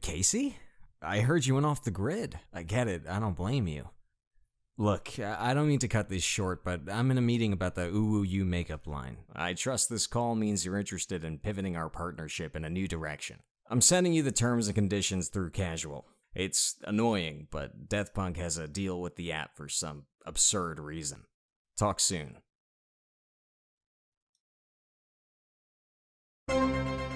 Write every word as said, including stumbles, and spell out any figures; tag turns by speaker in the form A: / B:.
A: Casey? I heard you went off the grid. I get it. I don't blame you. Look, I don't mean to cut this short, but I'm in a meeting about the Ooh Woo You makeup line. I trust this call means you're interested in pivoting our partnership in a new direction. I'm sending you the terms and conditions through Casual. It's annoying, but Death Punk has a deal with the app for some absurd reason. Talk soon.